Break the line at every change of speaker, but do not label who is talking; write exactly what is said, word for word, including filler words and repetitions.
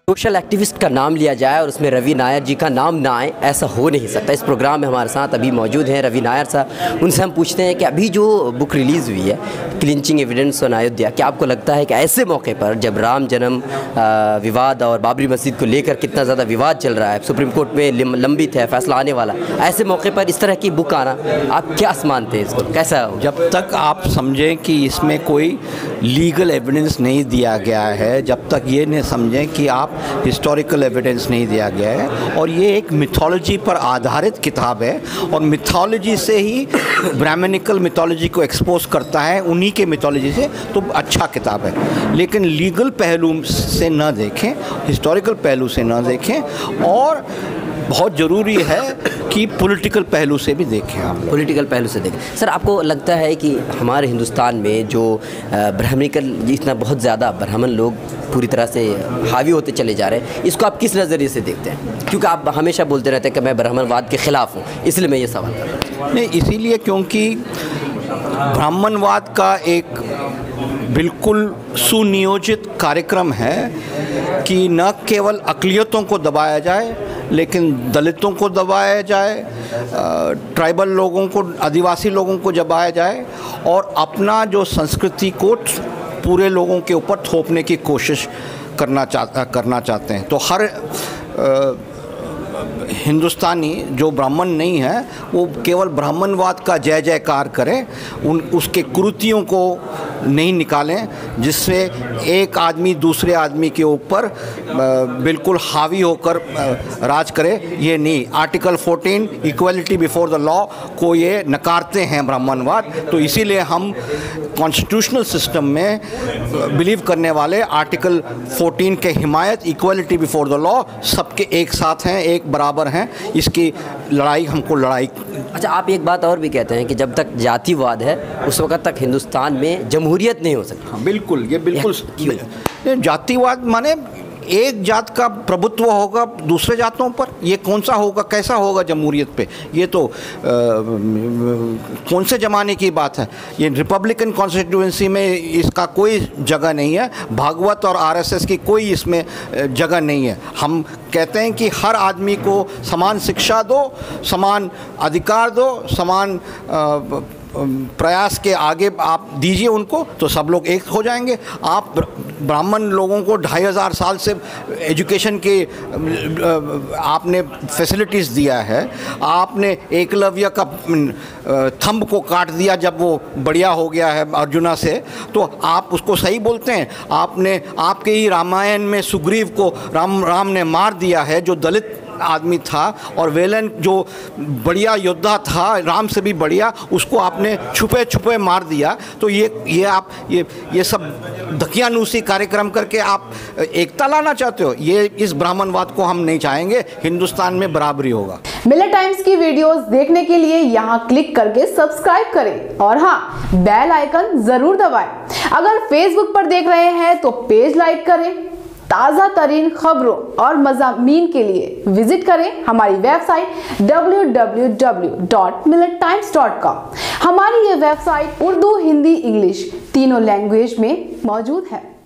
Social activist का नाम लिया जाए और उसमें रवि नायर जी का नाम ना आए, ऐसा हो नहीं सकता। इस प्रोग्राम में हमारे साथ अभी मौजूद हैं रवि नायर साहब। उनसे हम पूछते हैं कि अभी जो बुक रिलीज़ हुई है क्लिंचिंग एविडेंस ऑन अयोध्या, क्या आपको लगता है कि ऐसे मौके पर जब राम जन्म विवाद और बाबरी मस्जिद को लेकर कितना ज़्यादा विवाद चल रहा है, सुप्रीम कोर्ट में लंबित है, फैसला आने वाला, ऐसे मौके पर इस तरह की बुक आना आप क्या मानते हैं, इसको कैसा हो?
जब तक आप समझें कि इसमें कोई लीगल एविडेंस नहीं दिया गया है, जब तक ये नहीं समझें कि आप हिस्टोरिकल एविडेंस नहीं दिया गया है, और ये एक मिथोलॉजी पर आधारित किताब है और मिथोलॉजी से ही ब्राह्मणिकल मिथोलॉजी को एक्सपोज करता है, उन्हीं के मिथोलॉजी से, तो अच्छा किताब है। लेकिन लीगल पहलू से न देखें, हिस्टोरिकल पहलू से न देखें, और बहुत ज़रूरी है कि पॉलिटिकल पहलू से भी देखें हम लोग।
पॉलिटिकल पहलू से देखें। सर, आपको लगता है कि हमारे हिंदुस्तान में जो ब्राह्मणिकल जितना बहुत ज़्यादा ब्राह्मण लोग पूरी तरह से हावी होते चले जा रहे हैं, इसको आप किस नज़रिए से देखते हैं? क्योंकि आप हमेशा बोलते रहते हैं कि मैं ब्राह्मणवाद के ख़िलाफ़ हूँ, इसलिए मैं ये सवाल कर रहा हूँ।
नहीं, इसीलिए क्योंकि ब्राह्मणवाद का एक बिल्कुल सुनियोजित कार्यक्रम है कि न केवल अक़लियतों को दबाया जाए, लेकिन दलितों को दबाया जाए, ट्राइबल लोगों को, आदिवासी लोगों को दबाया जाए, और अपना जो संस्कृति को पूरे लोगों के ऊपर थोपने की कोशिश करना चाह करना चाहते हैं। तो हर आ, हिंदुस्तानी जो ब्राह्मण नहीं है वो केवल ब्राह्मणवाद का जय जयकार करें, उन उसके कुरीतियों को नहीं निकालें, जिससे एक आदमी दूसरे आदमी के ऊपर बिल्कुल हावी होकर राज करे। ये नहीं, article fourteen equality before the law को ये नकारते हैं ब्राह्मणवाद। तो इसीलिए हम कॉन्स्टिट्यूशनल सिस्टम में बिलीव करने वाले आर्टिकल फोर्टीन के हिमायत, इक्वलिटी बिफोर द लॉ, सबके एक साथ हैं, एक बराबर हैं, इसकी लड़ाई हमको लड़ाई।
अच्छा, आप एक बात और भी कहते हैं कि जब तक जातिवाद है उस वक्त तक हिंदुस्तान में जमहूरियत नहीं हो सकती।
हाँ, बिल्कुल, ये बिल्कुल जातिवाद माने एक जात का प्रभुत्व होगा दूसरे जातों पर, ये कौन सा होगा, कैसा होगा जमहूरियत पे? ये तो आ, कौन से ज़माने की बात है? ये रिपब्लिकन कॉन्स्टिट्यूएंसी में इसका कोई जगह नहीं है, भागवत और आरएसएस की कोई इसमें जगह नहीं है। हम कहते हैं कि हर आदमी को समान शिक्षा दो, समान अधिकार दो, समान आ, प्रयास के आगे आप दीजिए उनको, तो सब लोग एक हो जाएंगे। आप ब्राह्मण लोगों को ढाई हज़ार साल से एजुकेशन के आपने फैसिलिटीज़ दिया है, आपने एकलव्य का थंब को काट दिया जब वो बढ़िया हो गया है अर्जुना से, तो आप उसको सही बोलते हैं? आपने आपके ही रामायण में सुग्रीव को राम राम ने मार दिया है, जो दलित आदमी था, और वेलन जो बढ़िया योद्धा था, राम से भी बढ़िया, उसको आपने छुपे छुपे मार दिया। तो ये ये आप ये ये सब धकियानूसी कार्यक्रम करके आप एकता लाना चाहते हो? ये इस ब्राह्मणवाद को हम नहीं चाहेंगे। हिंदुस्तान में बराबरी होगा।
मिलत टाइम्स की वीडियोस देखने के लिए यहाँ क्लिक करके सब्सक्राइब करें, और हाँ, बेल आइकन जरूर दबाएं। अगर फेसबुक पर देख रहे हैं तो पेज लाइक करें। ताज़ा तरीन खबरों और मज़ामीन के लिए विजिट करें हमारी website W W W dot Millat times dot com. हमारी ये वेबसाइट उर्दू, हिंदी, इंग्लिश तीनों लैंग्वेज में मौजूद है।